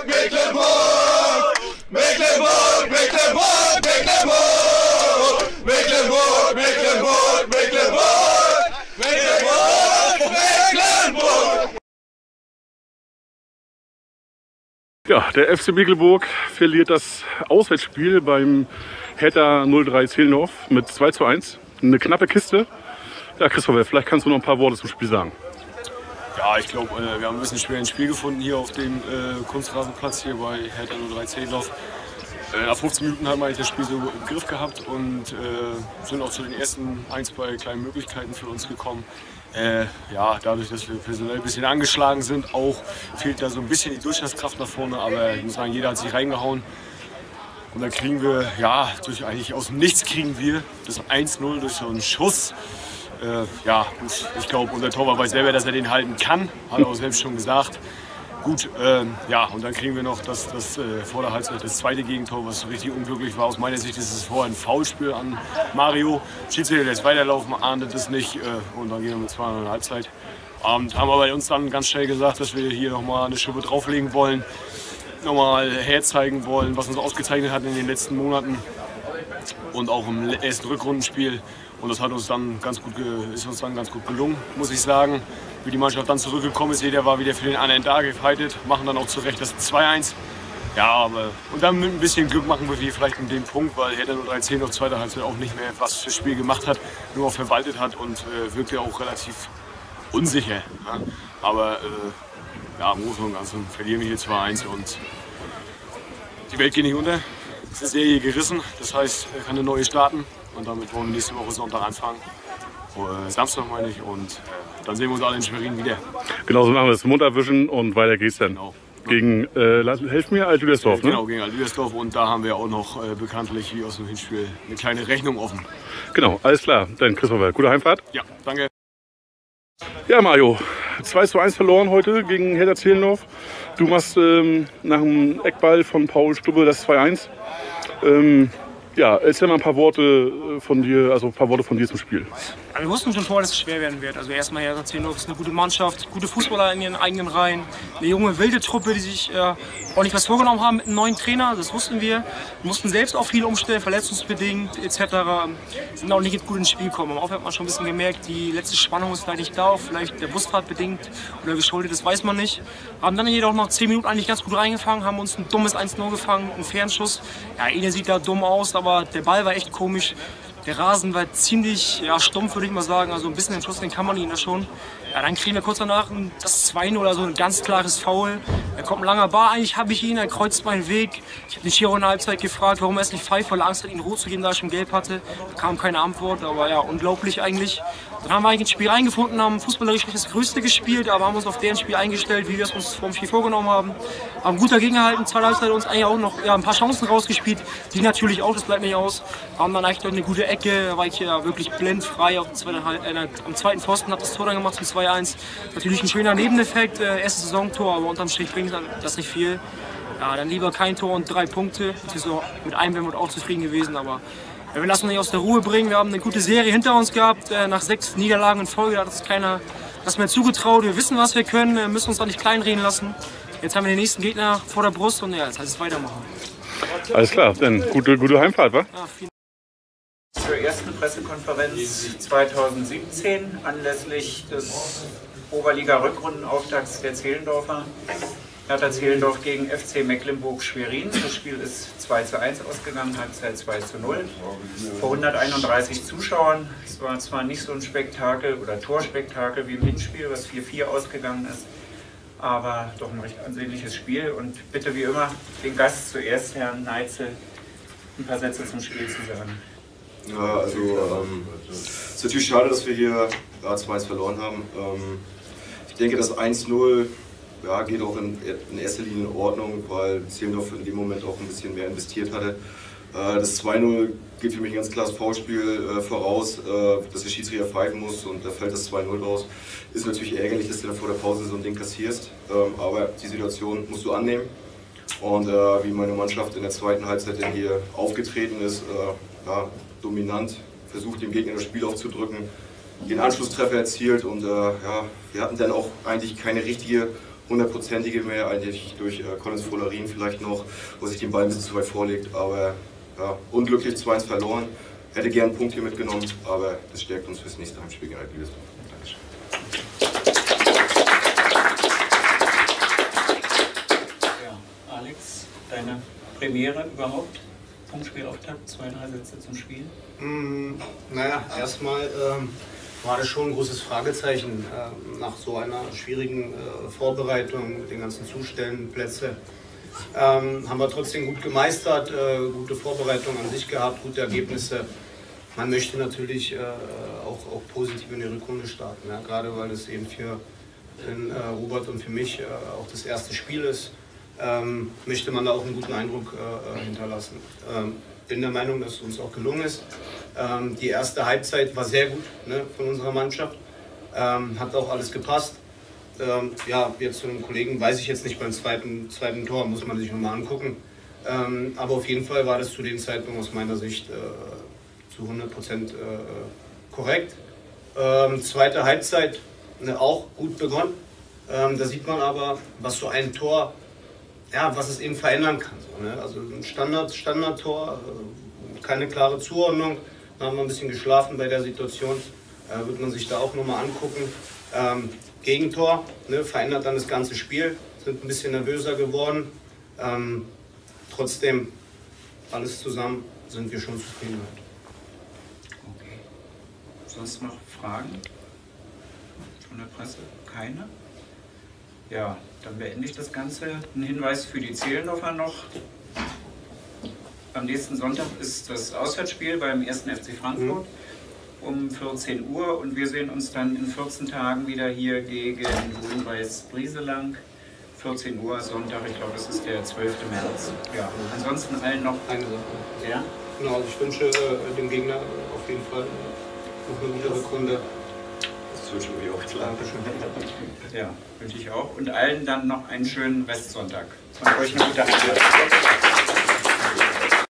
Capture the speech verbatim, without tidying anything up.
Mecklenburg, Mecklenburg, Mecklenburg, Mecklenburg, Mecklenburg, Mecklenburg, Mecklenburg, Mecklenburg, Mecklenburg. Ja, der F C Mecklenburg verliert das Auswärtsspiel beim Hertha null drei Zehlendorf mit zwei zu eins. Eine knappe Kiste. Ja, Christopher, vielleicht kannst du noch ein paar Worte zum Spiel sagen. Ja, ich glaube, äh, wir haben ein bisschen schwer ins Spiel gefunden hier auf dem äh, Kunstrasenplatz hier bei Hertha null drei Zehlendorf. Äh, nach fünfzehn Minuten haben wir eigentlich das Spiel so im Griff gehabt und äh, sind auch zu den ersten ein, zwei kleinen Möglichkeiten für uns gekommen. Äh, ja, dadurch, dass wir personell ein bisschen angeschlagen sind, auch fehlt da so ein bisschen die Durchschlagskraft nach vorne, aber ich muss sagen, jeder hat sich reingehauen. Und dann kriegen wir, ja, durch eigentlich aus dem Nichts kriegen wir das eins null durch so einen Schuss. Äh, ja, gut, ich glaube, unser Torwart weiß selber, dass er den halten kann, hat er auch selbst schon gesagt. Gut, ähm, ja, und dann kriegen wir noch das, das äh, vor der Halbzeit das zweite Gegentor, was richtig unglücklich war. Aus meiner Sicht ist es vorher ein Foulspiel an Mario. Schiedsrichter lässt weiterlaufen, ahndet es nicht äh, und dann gehen wir mit zwei in der Halbzeit. Und haben aber uns dann ganz schnell gesagt, dass wir hier nochmal eine Schippe drauflegen wollen, nochmal herzeigen wollen, was uns ausgezeichnet hat in den letzten Monaten und auch im ersten Rückrundenspiel. Und das hat uns dann ganz gut, ist uns dann ganz gut gelungen, muss ich sagen. Wie die Mannschaft dann zurückgekommen ist, jeder war wieder für den anderen da gefightet, machen dann auch zu Recht das zwei eins. Ja, aber und dann mit ein bisschen Glück machen wir vielleicht in dem Punkt, weil Hertha null drei Zehlendorf zweiter Halbzeit auch nicht mehr was fürs Spiel gemacht hat, nur auch verwaltet hat und äh, wirkte auch relativ unsicher. Ja. Aber äh, ja, im Großen und Ganzen verlieren wir hier zwei eins und die Welt geht nicht unter. Es ist Serie gerissen, das heißt, er kann eine neue starten und damit wollen wir nächste Woche Sonntag anfangen. Äh, Samstag meine ich und äh, dann sehen wir uns alle in Schwerin wieder. Genau so machen wir es. Mund abwischen und weiter geht's dann. Genau. Gegen, äh, helf mir, Alt-Lüdersdorf, ne? Genau, gegen Alt-Lüdersdorf und da haben wir auch noch äh, bekanntlich wie aus dem Hinspiel eine kleine Rechnung offen. Genau, alles klar. Dann Christopher, gute Heimfahrt. Ja, danke. Ja, Mario, zwei zu eins verloren heute gegen Hertha Zehlendorf. Du machst ähm, nach dem Eckball von Paul Stubbe das zwei eins. Ähm, ja, erzähl mal ein paar Worte von dir, also ein paar Worte von dir zum Spiel. Wir wussten schon vorher, dass es schwer werden wird. Also erstmal Hertha Zehlendorf ist eine gute Mannschaft, gute Fußballer in ihren eigenen Reihen, eine junge wilde Truppe, die sich äh, ordentlich was vorgenommen haben mit einem neuen Trainer. Das wussten wir. Wir mussten selbst auch viel umstellen, verletzungsbedingt et cetera. Sind auch nicht gut ins Spiel gekommen. Am Anfang hat man schon ein bisschen gemerkt, die letzte Spannung ist vielleicht nicht da, auch vielleicht der Busfahrt bedingt oder geschuldet, das weiß man nicht. Haben dann jedoch nach zehn Minuten eigentlich ganz gut reingefangen, haben uns ein dummes eins null gefangen, einen Fernschuss. Ja, Ine sieht da dumm aus, aber der Ball war echt komisch. Der Rasen war ziemlich ja, stumpf, würde ich mal sagen. Also ein bisschen den Schuss, den kann man ihn da schon. Ja, dann kriegen wir kurz danach das zwei null, also ein ganz klares Foul. Da kommt ein langer Bar, eigentlich habe ich ihn, er kreuzt meinen Weg. Ich habe den Schiri in der Halbzeit gefragt, warum er es nicht pfeift, weil er Angst hat, ihn rot zu geben, da er schon gelb hatte. Da kam keine Antwort, aber ja, unglaublich eigentlich. Dann haben wir eigentlich ins Spiel reingefunden, haben fußballerisch nicht das Größte gespielt, aber haben uns auf deren Spiel eingestellt, wie wir es uns vor dem Spiel vorgenommen haben. Haben gut dagegen gehalten, zweite Halbzeit uns eigentlich auch noch ja, ein paar Chancen rausgespielt, die natürlich auch, das bleibt nicht aus. Haben dann eigentlich eine gute Ecke, da war ich ja wirklich blind, frei auf zweiten, äh, am zweiten Pfosten, habe das Tor dann gemacht zum zwei eins. Natürlich ein schöner Nebeneffekt, äh, erstes Saisontor, aber unterm Strich bringt das nicht viel. Ja, dann lieber kein Tor und drei Punkte. Mit einem wären wir auch zufrieden gewesen, aber ja, wir lassen uns nicht aus der Ruhe bringen. Wir haben eine gute Serie hinter uns gehabt, äh, nach sechs Niederlagen in Folge, da hat uns keiner das mehr zugetraut. Wir wissen, was wir können, wir müssen uns da nicht kleinreden lassen. Jetzt haben wir den nächsten Gegner vor der Brust und ja, jetzt heißt es weitermachen. Alles klar, dann gute, gute Heimfahrt, wa? Ja, vielen Zur ersten Pressekonferenz zweitausendsiebzehn anlässlich des Oberliga-Rückrundenauftakts der Zehlendorfer. Hertha Zehlendorf gegen F C Mecklenburg Schwerin. Das Spiel ist zwei zu eins ausgegangen, Halbzeit zwei zu null. Vor hunderteinunddreißig Zuschauern. Es war zwar nicht so ein Spektakel oder Torspektakel wie im Hinspiel, was vier vier ausgegangen ist, aber doch ein recht ansehnliches Spiel. Und bitte wie immer den Gast zuerst, Herrn Neitzel, ein paar Sätze zum Spiel zu sagen. Ja, also ähm, es ist natürlich schade, dass wir hier ja, zwei eins verloren haben. Ähm, ich denke, das eins null ja, geht auch in, in erster Linie in Ordnung, weil Zehlendorf in dem Moment auch ein bisschen mehr investiert hatte. Äh, das zwei null geht für mich ein ganz klares Foulspiel äh, voraus, äh, dass der Schiedsrichter pfeifen muss und da fällt das zwei null raus. Ist natürlich ärgerlich, dass du dann vor der Pause so ein Ding kassierst, ähm, aber die Situation musst du annehmen. Und äh, wie meine Mannschaft in der zweiten Halbzeit dann hier aufgetreten ist, äh, ja, dominant, versucht dem Gegner das Spiel aufzudrücken, den Anschlusstreffer erzielt und äh, ja, wir hatten dann auch eigentlich keine richtige hundertprozentige mehr, eigentlich durch äh, Collins Folarin vielleicht noch, wo sich den Ball ein bisschen zu weit vorlegt, aber ja, unglücklich zwei eins verloren. Hätte gern einen Punkt hier mitgenommen, aber das stärkt uns fürs nächste Heimspiel gegen Altbielersdorf. Dankeschön. Ja, Alex, deine Premiere überhaupt? Punktspielauftakt, zwei, drei Sätze zum Spiel? Mm, naja, erstmal ähm, war das schon ein großes Fragezeichen äh, nach so einer schwierigen äh, Vorbereitung mit den ganzen Zustellenplätzen. Ähm, haben wir trotzdem gut gemeistert, äh, gute Vorbereitung an sich gehabt, gute Ergebnisse. Man möchte natürlich äh, auch, auch positiv in die Rückrunde starten, ja? Gerade weil es eben für den, äh, Robert und für mich äh, auch das erste Spiel ist. Ähm, möchte man da auch einen guten Eindruck äh, hinterlassen. Ähm, bin der Meinung, dass es uns auch gelungen ist. Ähm, die erste Halbzeit war sehr gut, ne, von unserer Mannschaft. Ähm, hat auch alles gepasst. Ähm, ja, jetzt zu einem Kollegen weiß ich jetzt nicht beim zweiten, zweiten Tor, muss man sich nochmal angucken. Ähm, aber auf jeden Fall war das zu dem Zeitpunkt aus meiner Sicht äh, zu hundert Prozent äh, korrekt. Ähm, zweite Halbzeit ne, auch gut begonnen. Ähm, da sieht man aber, was so ein Tor, ja, was es eben verändern kann. So, ne? Also ein Standard, Standardtor, äh, keine klare Zuordnung. Da haben wir ein bisschen geschlafen bei der Situation. Äh, wird man sich da auch nochmal angucken. Ähm, Gegentor, ne, verändert dann das ganze Spiel. Sind ein bisschen nervöser geworden. Ähm, trotzdem, alles zusammen sind wir schon zufrieden. Okay. Sonst noch Fragen von der Presse? Keine? Ja, dann beende ich das Ganze. Ein Hinweis für die Zehlendorfer noch. Am nächsten Sonntag ist das Auswärtsspiel beim ersten F C Frankfurt um vierzehn Uhr und wir sehen uns dann in vierzehn Tagen wieder hier gegen Grün-Weiß Brieselang. vierzehn Uhr Sonntag, ich glaube, das ist der zwölfte März. Ja, ansonsten allen noch Eine Sache. Ja? Genau, also ich wünsche äh, dem Gegner auf jeden Fall noch eine gute Rückrunde. Das wünsche ich mir auch klar. Dankeschön. Ja, wünsche ich auch. Und allen dann noch einen schönen Restsonntag. Und euch eine gute Heimkehr.